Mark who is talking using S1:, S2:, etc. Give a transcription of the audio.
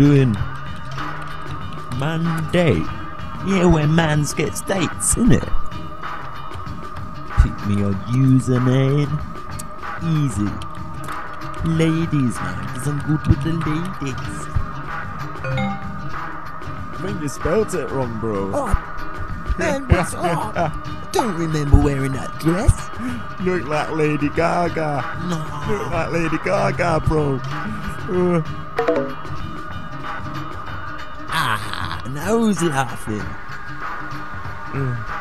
S1: doing? Man date? Yeah, where mans get dates, innit? Pick me your username. Easy. Ladies, man, because I'm good with the ladies.
S2: I think you spelled it wrong, bro.
S1: Oh, man, what's up? I don't remember wearing that dress.
S2: Look like Lady Gaga.
S1: No.
S2: Look like Lady Gaga, bro.
S1: Now who's laughing?